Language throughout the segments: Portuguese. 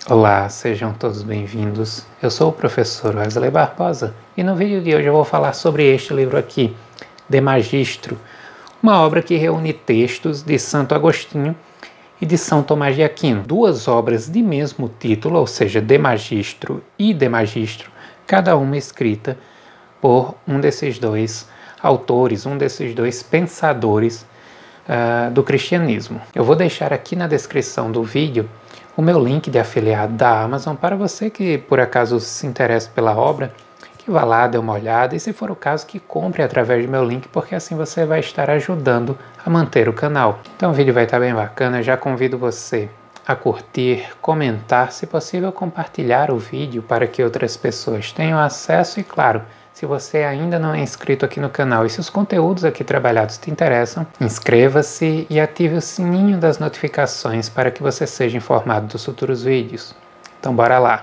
Olá, sejam todos bem-vindos. Eu sou o professor Wesley Barbosa e no vídeo de hoje eu vou falar sobre este livro aqui, De Magistro, uma obra que reúne textos de Santo Agostinho e de São Tomás de Aquino, duas obras de mesmo título, ou seja, De Magistro e De Magistro, cada uma escrita por um desses dois autores, um desses dois pensadores do cristianismo. Eu vou deixar aqui na descrição do vídeo o meu link de afiliado da Amazon para você que por acaso se interessa pela obra, que vá lá, dê uma olhada e se for o caso que compre através do meu link, porque assim você vai estar ajudando a manter o canal. Então o vídeo vai estar bem bacana, eu já convido você a curtir, comentar, se possível compartilhar o vídeo para que outras pessoas tenham acesso e claro, se você ainda não é inscrito aqui no canal e se os conteúdos aqui trabalhados te interessam, inscreva-se e ative o sininho das notificações para que você seja informado dos futuros vídeos. Então bora lá!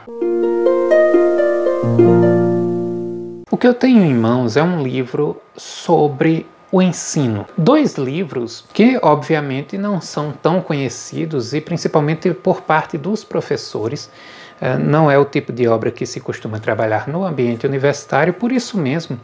O que eu tenho em mãos é um livro sobre o ensino. Dois livros que obviamente não são tão conhecidos e principalmente por parte dos professores. Não é o tipo de obra que se costuma trabalhar no ambiente universitário, por isso mesmo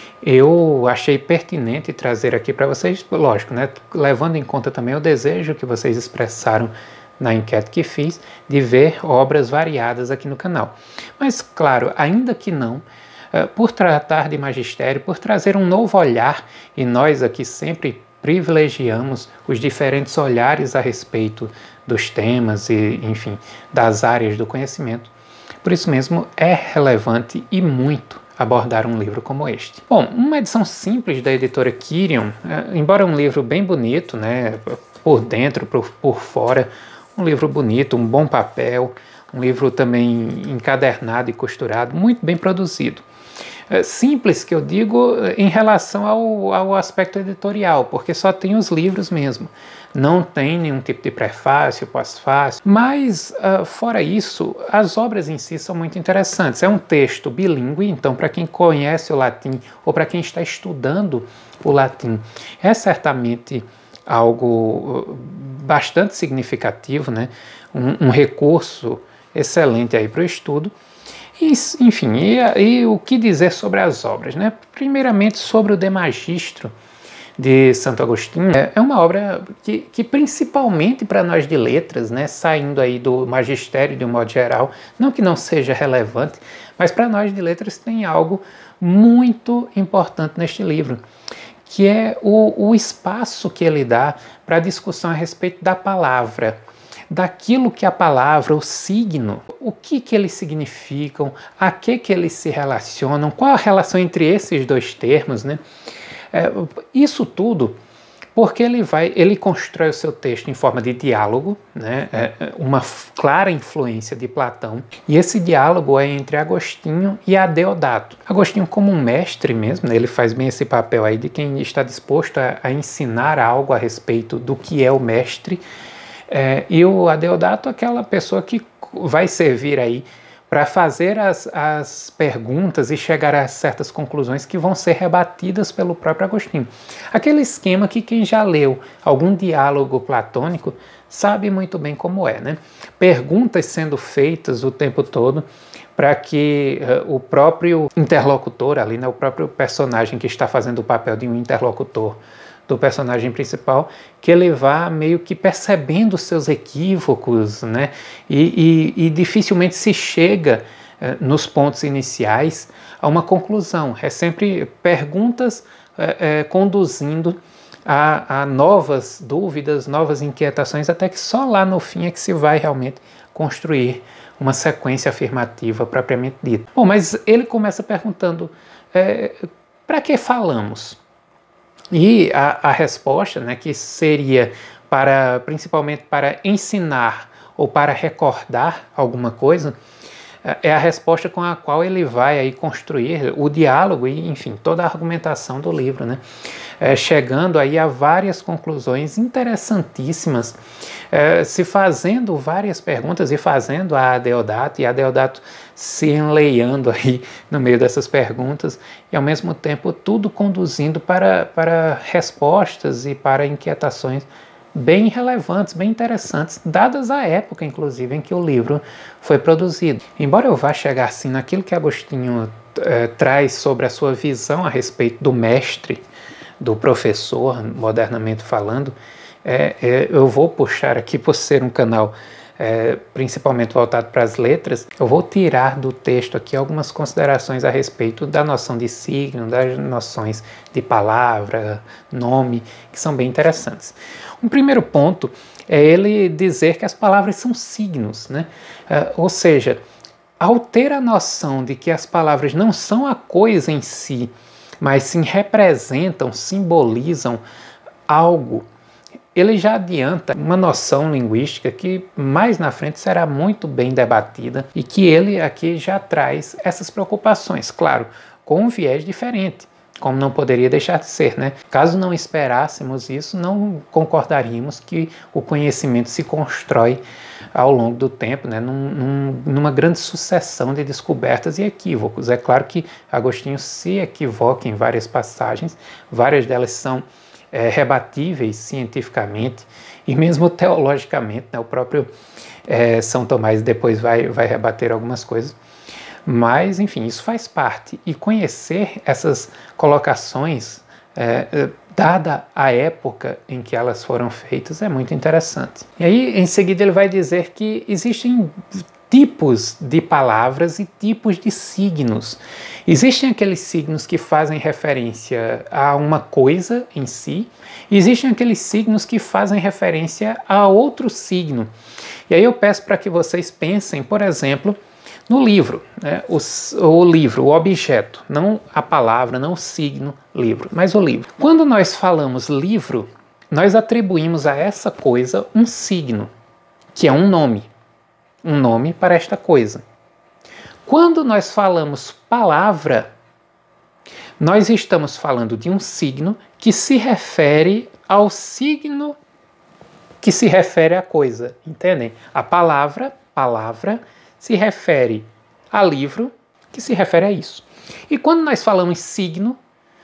eu achei pertinente trazer aqui para vocês, lógico, né, levando em conta também o desejo que vocês expressaram na enquete que fiz, de ver obras variadas aqui no canal. Mas claro, ainda que não, por tratar de magistério, por trazer um novo olhar, e nós aqui sempre privilegiamos os diferentes olhares a respeito dos temas e, enfim, das áreas do conhecimento. Por isso mesmo é relevante e muito abordar um livro como este. Bom, uma edição simples da editora Quirion, embora um livro bem bonito, né, por dentro, por fora, um livro bonito, um bom papel, um livro também encadernado e costurado, muito bem produzido. Simples que eu digo em relação ao aspecto editorial, porque só tem os livros mesmo, não tem nenhum tipo de prefácio, pós-fácio, mas fora isso, as obras em si são muito interessantes. É um texto bilíngue, então para quem conhece o latim ou para quem está estudando o latim, é certamente algo bastante significativo, né? Um recurso excelente aí para o estudo. Enfim, e o que dizer sobre as obras, né? Primeiramente sobre o De Magistro de Santo Agostinho, é uma obra que principalmente para nós de letras, né, saindo aí do magistério de um modo geral, não que não seja relevante, mas para nós de letras tem algo muito importante neste livro, que é o espaço que ele dá para a discussão a respeito da palavra, daquilo que a palavra, o signo, o que eles significam, a que eles se relacionam, qual a relação entre esses dois termos, né? Isso tudo porque ele constrói o seu texto em forma de diálogo, né? Uma clara influência de Platão, e esse diálogo é entre Agostinho e Adeodato. Agostinho como um mestre mesmo, né? Ele faz bem esse papel aí de quem está disposto a ensinar algo a respeito do que é o mestre, e o Adeodato, aquela pessoa que vai servir aí para fazer as perguntas e chegar a certas conclusões que vão ser rebatidas pelo próprio Agostinho. Aquele esquema que quem já leu algum diálogo platônico sabe muito bem como é, né? Perguntas sendo feitas o tempo todo para que o próprio interlocutor ali, né, o próprio personagem que está fazendo o papel de um interlocutor do personagem principal, que ele vá meio que percebendo seus equívocos, né? E dificilmente se chega nos pontos iniciais a uma conclusão. É sempre perguntas conduzindo a novas dúvidas, novas inquietações, até que só lá no fim é que se vai realmente construir uma sequência afirmativa propriamente dita. Bom, mas ele começa perguntando, para que falamos? E a resposta, né, que seria principalmente para ensinar ou para recordar alguma coisa, é a resposta com a qual ele vai aí construir o diálogo e, enfim, toda a argumentação do livro, né? Chegando aí a várias conclusões interessantíssimas, se fazendo várias perguntas e fazendo a Adeodato, e a Adeodato se enleiando aí no meio dessas perguntas, e ao mesmo tempo tudo conduzindo para respostas e para inquietações bem relevantes, bem interessantes, dadas a época, inclusive, em que o livro foi produzido. Embora eu vá chegar assim naquilo que Agostinho traz sobre a sua visão a respeito do mestre, do professor, modernamente falando, eu vou puxar aqui, por ser um canal principalmente voltado para as letras, eu vou tirar do texto aqui algumas considerações a respeito da noção de signo, das noções de palavra, nome, que são bem interessantes. Um primeiro ponto é ele dizer que as palavras são signos, né? Ou seja, ao ter a noção de que as palavras não são a coisa em si, mas sim representam, simbolizam algo, ele já adianta uma noção linguística que mais na frente será muito bem debatida e que ele aqui já traz essas preocupações, claro, com um viés diferente, como não poderia deixar de ser, né? Caso não esperássemos isso, não concordaríamos que o conhecimento se constrói ao longo do tempo, né? Numa grande sucessão de descobertas e equívocos. É claro que Agostinho se equivoca em várias passagens, várias delas são rebatíveis cientificamente e mesmo teologicamente, né? O próprio São Tomás depois vai rebater algumas coisas, mas enfim, isso faz parte, e conhecer essas colocações dada a época em que elas foram feitas é muito interessante. E aí em seguida ele vai dizer que existem tipos de palavras e tipos de signos. Existem aqueles signos que fazem referência a uma coisa em si, e existem aqueles signos que fazem referência a outro signo. E aí eu peço para que vocês pensem, por exemplo, no livro, né? O livro, o objeto, não a palavra, não o signo livro, mas o livro. Quando nós falamos livro, nós atribuímos a essa coisa um signo, que é um nome para esta coisa. Quando nós falamos palavra, nós estamos falando de um signo que se refere ao signo que se refere à coisa, entendem? A palavra se refere a livro, que se refere a isso. E quando nós falamos signo,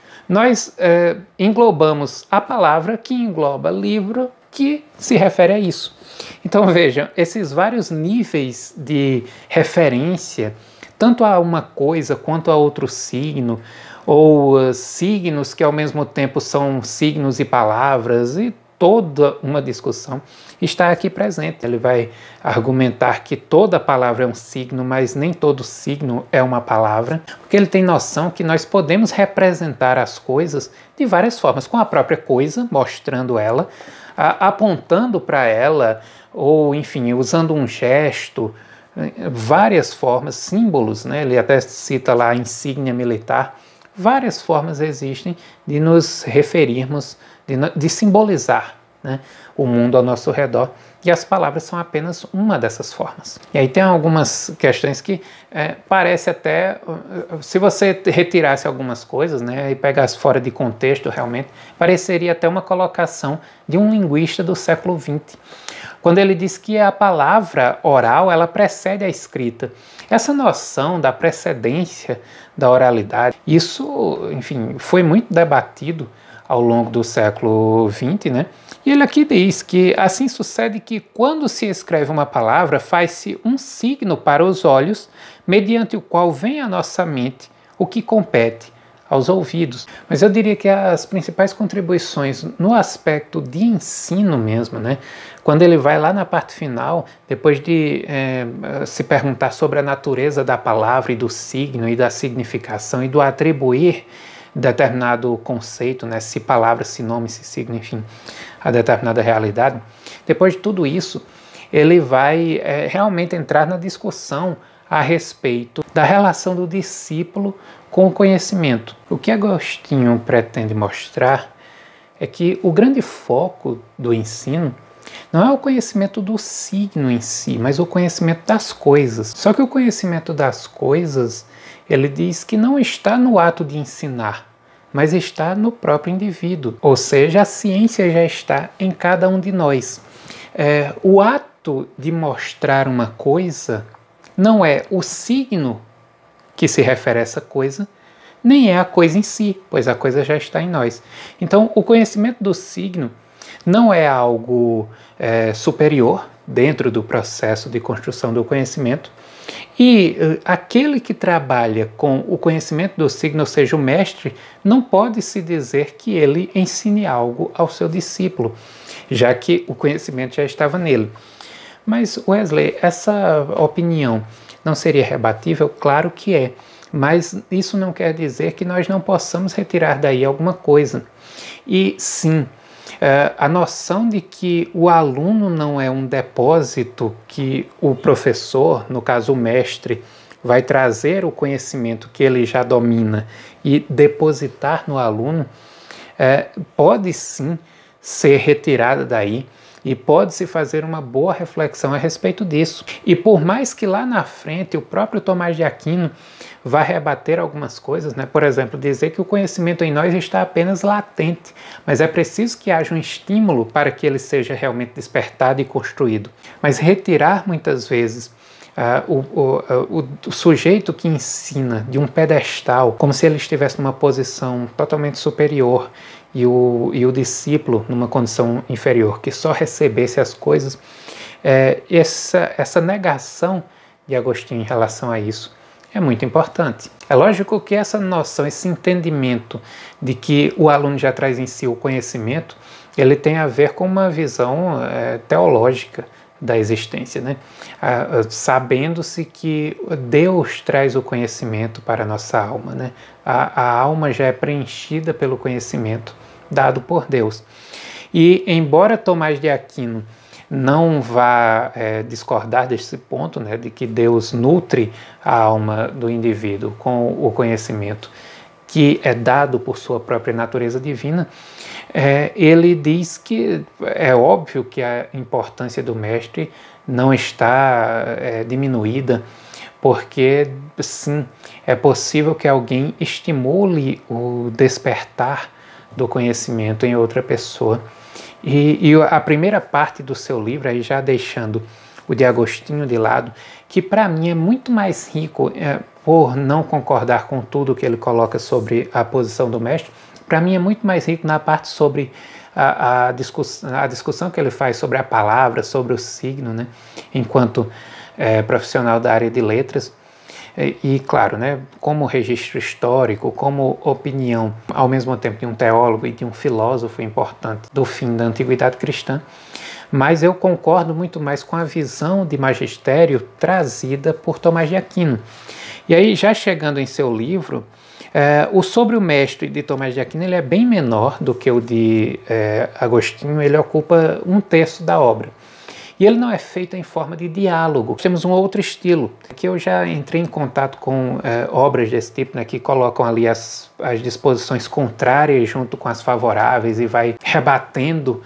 nós englobamos a palavra que engloba livro, que se refere a isso. Então vejam, esses vários níveis de referência, tanto a uma coisa quanto a outro signo, ou signos que ao mesmo tempo são signos e palavras, e toda uma discussão está aqui presente. Ele vai argumentar que toda palavra é um signo, mas nem todo signo é uma palavra, porque ele tem noção que nós podemos representar as coisas de várias formas, com a própria coisa, mostrando ela, apontando para ela, ou enfim, usando um gesto, várias formas, símbolos, né? Ele até cita lá a insígnia militar. Várias formas existem de nos referirmos, de simbolizar, né, o mundo ao nosso redor, e as palavras são apenas uma dessas formas. E aí tem algumas questões que parece até, se você retirasse algumas coisas, né, e pegasse fora de contexto realmente, pareceria até uma colocação de um linguista do século XX, quando ele diz que a palavra oral ela precede a escrita. Essa noção da precedência da oralidade, isso, enfim, foi muito debatido ao longo do século XX, né? E ele aqui diz que assim sucede que quando se escreve uma palavra, faz-se um signo para os olhos, mediante o qual vem à nossa mente o que compete aos ouvidos. Mas eu diria que as principais contribuições no aspecto de ensino mesmo, né? Quando ele vai lá na parte final, depois de se perguntar sobre a natureza da palavra e do signo e da significação e do atribuir determinado conceito, né? Se palavra, se nome, se signo, enfim, a determinada realidade. Depois de tudo isso, ele vai realmente entrar na discussão a respeito da relação do discípulo com o conhecimento. O que Agostinho pretende mostrar é que o grande foco do ensino não é o conhecimento do signo em si, mas o conhecimento das coisas. Só que o conhecimento das coisas, ele diz que não está no ato de ensinar, mas está no próprio indivíduo. Ou seja, a ciência já está em cada um de nós. O ato de mostrar uma coisa não é o signo que se refere a essa coisa, nem é a coisa em si, pois a coisa já está em nós. Então, o conhecimento do signo não é algo superior dentro do processo de construção do conhecimento, e aquele que trabalha com o conhecimento do signo, ou seja, o mestre, não pode se dizer que ele ensine algo ao seu discípulo, já que o conhecimento já estava nele. Mas, Wesley, essa opinião não seria rebatível? Claro que é, mas isso não quer dizer que nós não possamos retirar daí alguma coisa. E sim, a noção de que o aluno não é um depósito que o professor, no caso o mestre, vai trazer o conhecimento que ele já domina e depositar no aluno, pode sim ser retirada daí e pode-se fazer uma boa reflexão a respeito disso. E por mais que lá na frente o próprio Tomás de Aquino vá rebater algumas coisas, né? Por exemplo, dizer que o conhecimento em nós está apenas latente, mas é preciso que haja um estímulo para que ele seja realmente despertado e construído. Mas retirar muitas vezes o sujeito que ensina de um pedestal, como se ele estivesse numa posição totalmente superior, e o discípulo numa condição inferior, que só recebesse as coisas, essa negação de Agostinho em relação a isso é muito importante. É lógico que essa noção, esse entendimento de que o aluno já traz em si o conhecimento, ele tem a ver com uma visão teológica da existência, né? Sabendo-se que Deus traz o conhecimento para a nossa alma, né? A alma já é preenchida pelo conhecimento dado por Deus. E embora Tomás de Aquino não vá discordar desse ponto, né, de que Deus nutre a alma do indivíduo com o conhecimento que é dado por sua própria natureza divina, ele diz que é óbvio que a importância do mestre não está diminuída, porque sim, é possível que alguém estimule o despertar do conhecimento em outra pessoa. E a primeira parte do seu livro, aí já deixando o de Agostinho de lado, que para mim é muito mais rico, por não concordar com tudo que ele coloca sobre a posição do mestre, para mim é muito mais rico na parte sobre a discussão que ele faz sobre a palavra, sobre o signo, né, enquanto profissional da área de letras. E claro, né, como registro histórico, como opinião, ao mesmo tempo de um teólogo e de um filósofo importante do fim da antiguidade cristã, mas eu concordo muito mais com a visão de magistério trazida por Tomás de Aquino. E aí, já chegando em seu livro, o Sobre o Mestre de Tomás de Aquino ele é bem menor do que o de Agostinho, ele ocupa 1/3 da obra. E ele não é feito em forma de diálogo. Temos um outro estilo, que eu já entrei em contato com obras desse tipo, né, que colocam ali as disposições contrárias junto com as favoráveis e vai rebatendo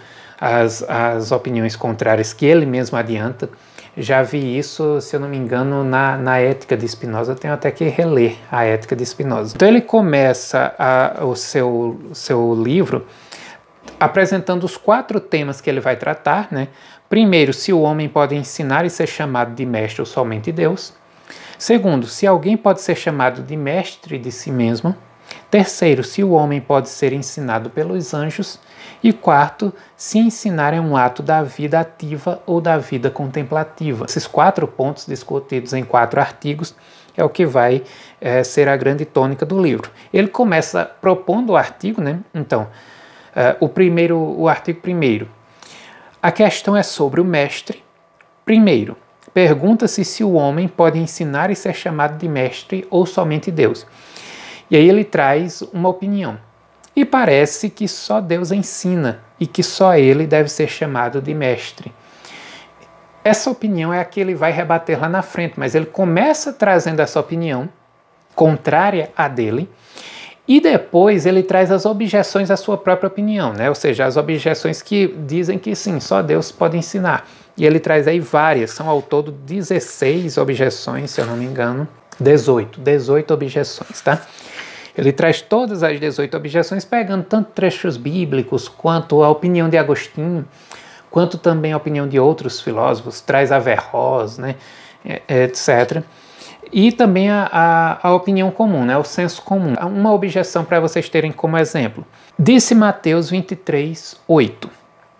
as opiniões contrárias que ele mesmo adianta. Já vi isso, se eu não me engano, na Ética de Spinoza. Tenho até que reler a Ética de Spinoza. Então ele começa o seu livro apresentando os 4 temas que ele vai tratar, né? Primeiro, se o homem pode ensinar e ser chamado de mestre ou somente Deus. Segundo, se alguém pode ser chamado de mestre de si mesmo. Terceiro, se o homem pode ser ensinado pelos anjos. E quarto, se ensinar é um ato da vida ativa ou da vida contemplativa. Esses 4 pontos discutidos em 4 artigos é o que vai ser a grande tônica do livro. Ele começa propondo o artigo, né? Então, o artigo primeiro. A questão é sobre o mestre. Primeiro, pergunta-se se o homem pode ensinar e ser chamado de mestre ou somente Deus. E aí ele traz uma opinião. E parece que só Deus ensina e que só ele deve ser chamado de mestre. Essa opinião é a que ele vai rebater lá na frente, mas ele começa trazendo essa opinião contrária à dele, e depois ele traz as objeções à sua própria opinião, né? Ou seja, as objeções que dizem que sim, só Deus pode ensinar. E ele traz aí várias, são ao todo 16 objeções, se eu não me engano, 18 objeções, tá? Ele traz todas as 18 objeções, pegando tanto trechos bíblicos, quanto a opinião de Agostinho, quanto também a opinião de outros filósofos, traz Averroes, né, etc., e também a opinião comum, né, o senso comum. Uma objeção para vocês terem como exemplo. Disse Mateus 23:8.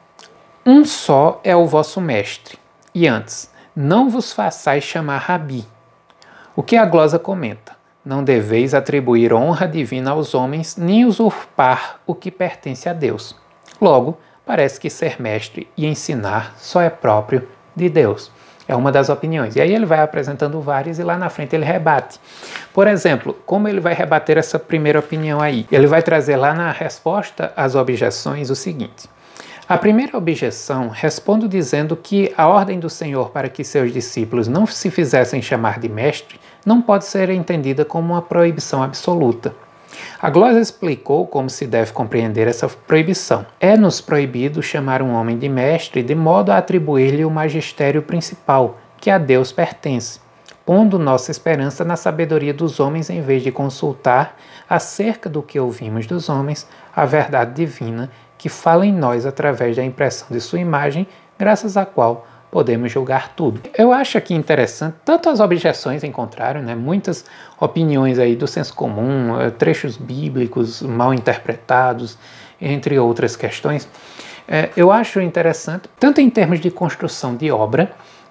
Um só é o vosso mestre, e antes, não vos façais chamar Rabi. O que a glosa comenta? Não deveis atribuir honra divina aos homens, nem usurpar o que pertence a Deus. Logo, parece que ser mestre e ensinar só é próprio de Deus. É uma das opiniões. E aí ele vai apresentando várias e lá na frente ele rebate. Por exemplo, como ele vai rebater essa primeira opinião aí? Ele vai trazer lá na resposta às objeções o seguinte. A primeira objeção respondo dizendo que a ordem do Senhor para que seus discípulos não se fizessem chamar de mestre não pode ser entendida como uma proibição absoluta. A glosa explicou como se deve compreender essa proibição. É-nos proibido chamar um homem de mestre de modo a atribuir-lhe o magistério principal, que a Deus pertence, pondo nossa esperança na sabedoria dos homens em vez de consultar, acerca do que ouvimos dos homens, a verdade divina que fala em nós através da impressão de sua imagem, graças à qual podemos julgar tudo. Eu acho aqui interessante, tanto as objeções encontraram, muitas opiniões aí do senso comum, trechos bíblicos mal interpretados, entre outras questões. Eu acho interessante, tanto em termos de construção de obra,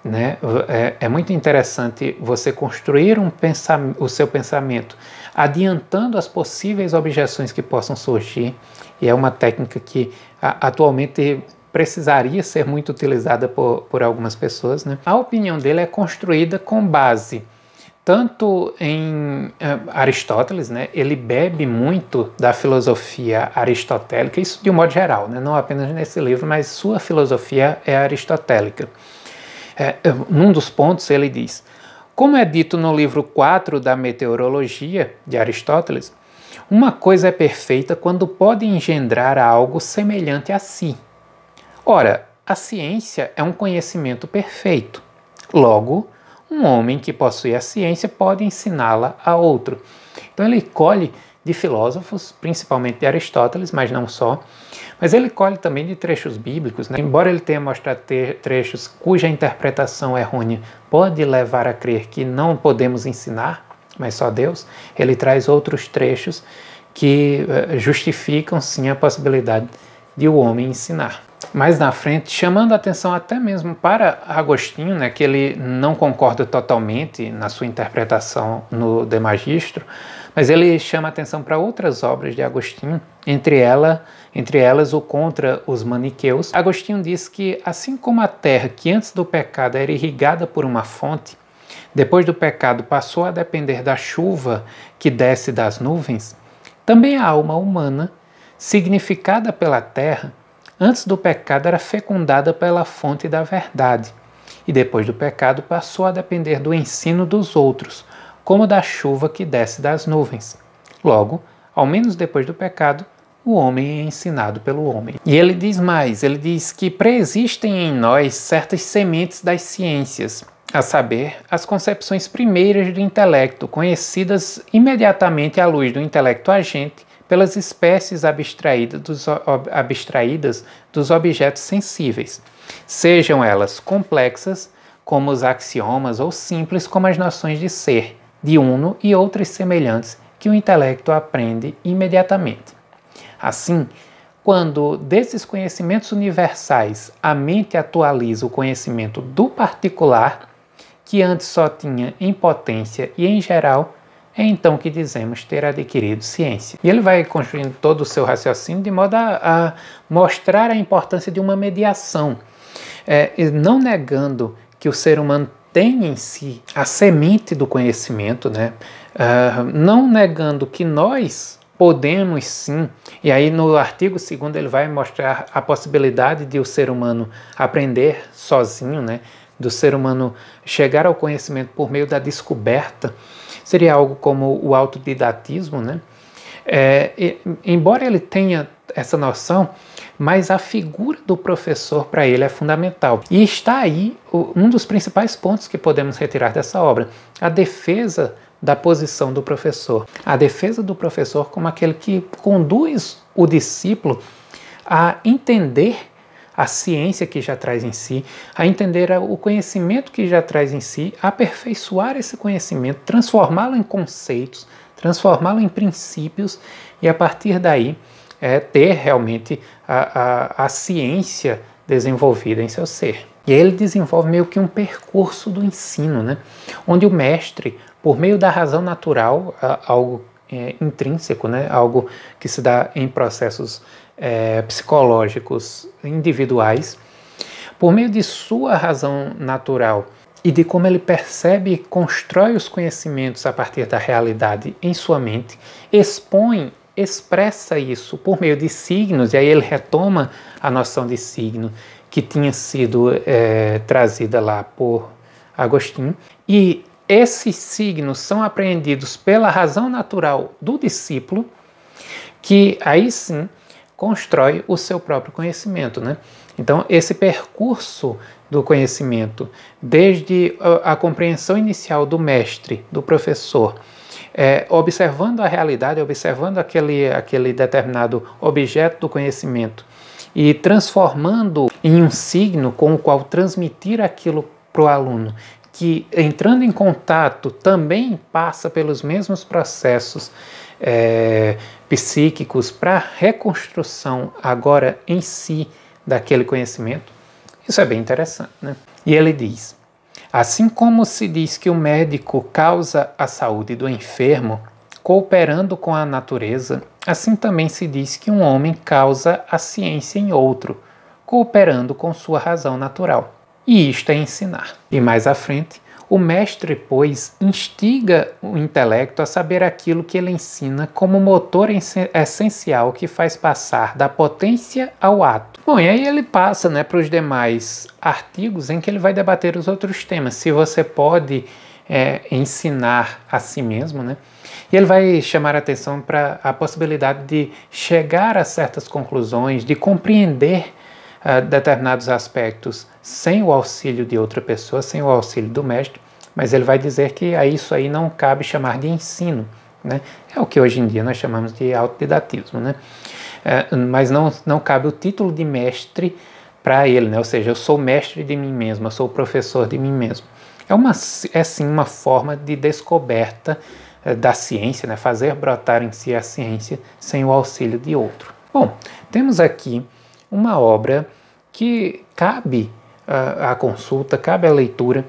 é muito interessante você construir o seu pensamento adiantando as possíveis objeções que possam surgir, e é uma técnica que atualmente precisaria ser muito utilizada por algumas pessoas. A opinião dele é construída com base tanto em Aristóteles, ele bebe muito da filosofia aristotélica, isso de um modo geral, não apenas nesse livro, mas sua filosofia é aristotélica. Num dos pontos ele diz, como é dito no livro 4 da Meteorologia, de Aristóteles, uma coisa é perfeita quando pode engendrar algo semelhante a si. Ora, a ciência é um conhecimento perfeito. Logo, um homem que possui a ciência pode ensiná-la a outro. Então ele colhe de filósofos, principalmente de Aristóteles, mas não só, mas ele colhe também de trechos bíblicos, embora ele tenha mostrado trechos cuja interpretação errônea pode levar a crer que não podemos ensinar, mas só Deus, ele traz outros trechos que justificam sim a possibilidade de o homem ensinar. Mais na frente, chamando a atenção até mesmo para Agostinho, que ele não concorda totalmente na sua interpretação no De Magistro, mas ele chama a atenção para outras obras de Agostinho, entre elas o Contra os Maniqueus. Agostinho diz que, assim como a terra que antes do pecado era irrigada por uma fonte, depois do pecado passou a depender da chuva que desce das nuvens, também a alma humana, significada pela terra, antes do pecado era fecundada pela fonte da verdade, e depois do pecado passou a depender do ensino dos outros, como da chuva que desce das nuvens. Logo, ao menos depois do pecado, o homem é ensinado pelo homem. E ele diz mais, ele diz que preexistem em nós certas sementes das ciências, a saber, as concepções primeiras do intelecto, conhecidas imediatamente à luz do intelecto agente, pelas espécies abstraídas dos objetos sensíveis, sejam elas complexas, como os axiomas, ou simples, como as noções de ser, de uno e outras semelhantes que o intelecto aprende imediatamente. Assim, quando desses conhecimentos universais a mente atualiza o conhecimento do particular, que antes só tinha em potência e em geral, é então que dizemos ter adquirido ciência. E ele vai construindo todo o seu raciocínio de modo a mostrar a importância de uma mediação, não negando que o ser humano tem em si a semente do conhecimento, não negando que nós podemos sim, e aí no artigo 2º ele vai mostrar a possibilidade de o ser humano aprender sozinho, do ser humano chegar ao conhecimento por meio da descoberta, seria algo como o autodidatismo, embora ele tenha essa noção, mas a figura do professor para ele é fundamental. E está aí um dos principais pontos que podemos retirar dessa obra, a defesa da posição do professor. A defesa do professor como aquele que conduz o discípulo a entender a ciência que já traz em si, a entender o conhecimento que já traz em si, aperfeiçoar esse conhecimento, transformá-lo em conceitos, transformá-lo em princípios e a partir daí ter realmente a ciência desenvolvida em seu ser. E aí ele desenvolve meio que um percurso do ensino, né? Onde o mestre, por meio da razão natural, algo intrínseco, né? Algo que se dá em processos psicológicos individuais, por meio de sua razão natural e de como ele percebe e constrói os conhecimentos a partir da realidade em sua mente, expressa isso por meio de signos, e aí ele retoma a noção de signo que tinha sido trazida lá por Agostinho, e esses signos são apreendidos pela razão natural do discípulo, que aí sim constrói o seu próprio conhecimento, né? Então, esse percurso do conhecimento, desde a compreensão inicial do mestre, do professor, observando a realidade, observando aquele determinado objeto do conhecimento e transformando em um signo com o qual transmitir aquilo para o aluno, que entrando em contato também passa pelos mesmos processos psíquicos para a reconstrução agora em si daquele conhecimento. Isso é bem interessante, né? E ele diz: assim como se diz que o médico causa a saúde do enfermo, cooperando com a natureza, assim também se diz que um homem causa a ciência em outro, cooperando com sua razão natural. E isto é ensinar. E mais à frente, o mestre, pois, instiga o intelecto a saber aquilo que ele ensina como motor essencial que faz passar da potência ao ato. Bom, e aí ele passa, né, para os demais artigos em que ele vai debater os outros temas. Se você pode ensinar a si mesmo, né? E ele vai chamar a atenção para a possibilidade de chegar a certas conclusões, de compreender determinados aspectos sem o auxílio de outra pessoa, sem o auxílio do mestre, mas ele vai dizer que a isso aí não cabe chamar de ensino, né? É o que hoje em dia nós chamamos de autodidatismo, né? Mas não cabe o título de mestre para ele, né? Ou seja, eu sou mestre de mim mesmo, eu sou professor de mim mesmo. É sim uma forma de descoberta da ciência, né? Fazer brotar em si a ciência sem o auxílio de outro. Bom, temos aqui uma obra que cabe à consulta, cabe à leitura,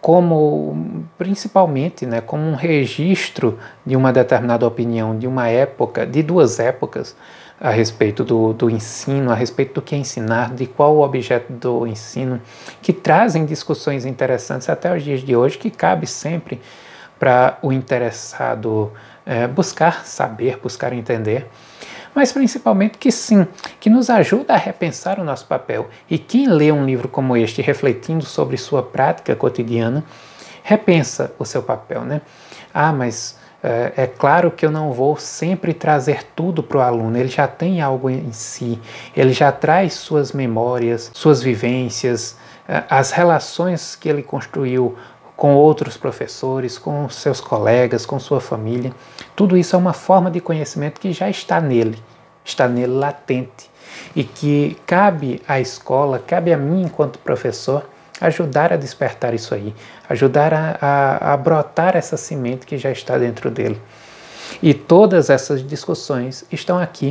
como principalmente, né, como um registro de uma determinada opinião, de uma época, de duas épocas, a respeito do ensino, a respeito do que é ensinar, de qual o objeto do ensino, que trazem discussões interessantes até os dias de hoje, que cabe sempre para o interessado buscar saber, buscar entender, mas principalmente que sim, que nos ajuda a repensar o nosso papel. E quem lê um livro como este, refletindo sobre sua prática cotidiana, repensa o seu papel, né? Mas é claro que eu não vou sempre trazer tudo para o aluno, ele já tem algo em si, ele já traz suas memórias, suas vivências, as relações que ele construiu com outros professores, com seus colegas, com sua família. Tudo isso é uma forma de conhecimento que já está nele latente, e que cabe à escola, cabe a mim enquanto professor, ajudar a despertar isso aí, ajudar a brotar essa semente que já está dentro dele. E todas essas discussões estão aqui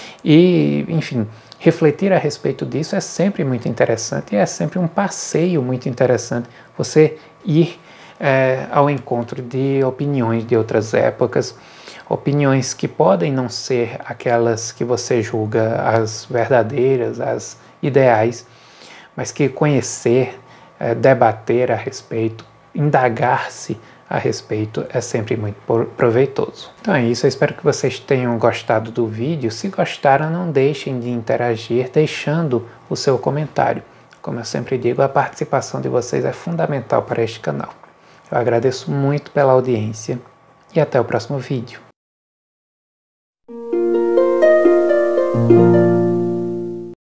e, enfim, refletir a respeito disso é sempre muito interessante e é sempre um passeio muito interessante você ir ao encontro de opiniões de outras épocas, opiniões que podem não ser aquelas que você julga as verdadeiras, as ideais, mas que conhecer, debater a respeito, indagar-se a respeito é sempre muito proveitoso. Então é isso, eu espero que vocês tenham gostado do vídeo. Se gostaram, não deixem de interagir deixando o seu comentário. Como eu sempre digo, a participação de vocês é fundamental para este canal. Eu agradeço muito pela audiência e até o próximo vídeo.